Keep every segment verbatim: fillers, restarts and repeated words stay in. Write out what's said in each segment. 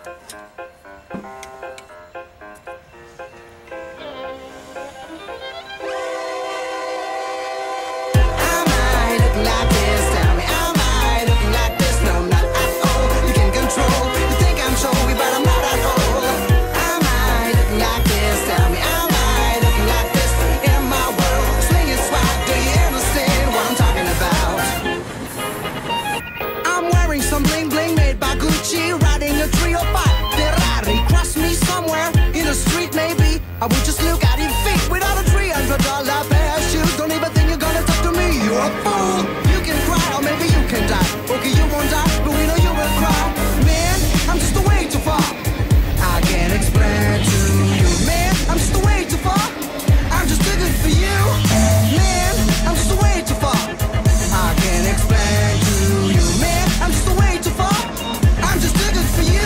I would just look at your feet without a three hundred dollar pair of shoes. Don't even think you're gonna talk to me. You're a fool. You can cry or maybe you can die. Okay, you won't die, but we know you will cry. Man, I'm just a way too far. I can't explain to you. Man, I'm just a way too far. I'm just too good for you. Man, I'm just a way too far. I can't explain to you. Man, I'm just a way too far. I'm just too good for you.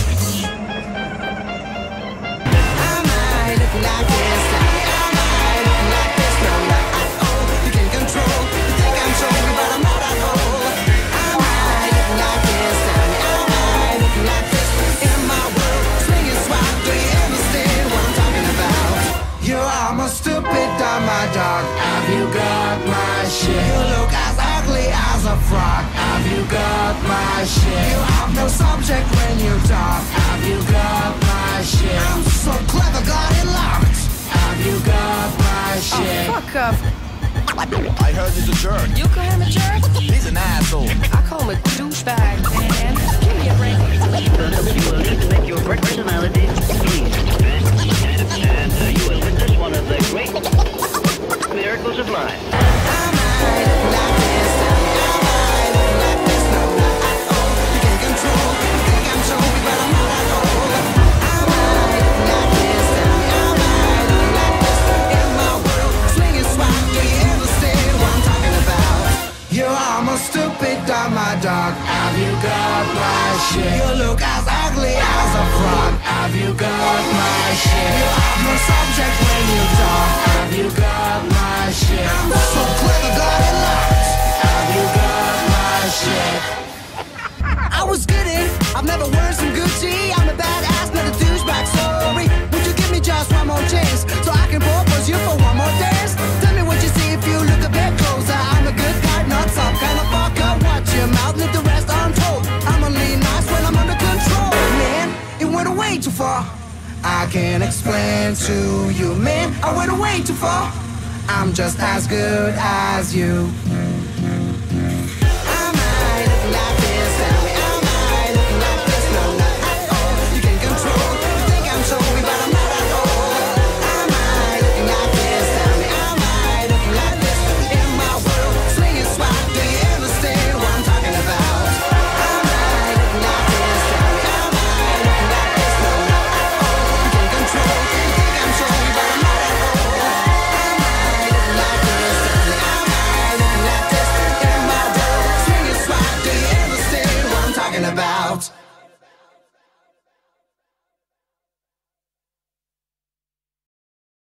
Like this, I'm not looking like this, no, not at all. You can control, you think I'm showing, but I'm not at all. I'm not looking like this, I'm not looking like this. In my world, swinging swag, do you understand what I'm talking about? You are my stupid dumb, my dog. Have you got my shit? You look as ugly as a frog. Have you got my shit? You have no subject when you talk. Have you got my shit? I'm so clever, got it locked. Have you got my shit? Oh, fuck up. I heard he's a jerk. You call him a jerk? He's an asshole. I call him a douchebag, man. Give me a break. You will need to make your personality clean. And uh, you will witness one of the great miracles of life. I'm like this, I'm like this, no, not at all. You can control, you think I'm showing, but I'm not at all. I'm like this, I'm like this. In my world, swinging swag, do you understand what I'm talking about? You are my stupid dumb, my dog. Have you got my shit? You look as ugly as a frog. Have you got my shit? You have no subject when you talk. Have you got my shit? I'm so clever, got it locked. Have you got my shit? I was kidding, I've never worn some Gucci. I'm a badass, not a douchebag, sorry. Would you give me just one more chance so I can propose you for one more dance? Tell me what you see if you look a bit closer. I'm a good guy, not some kind of fucker. Watch your mouth, leave the rest untold. I'm only nice when I'm under control. Man, it went way too far. I can't explain to you, man. I went way too far. I'm just as good as you.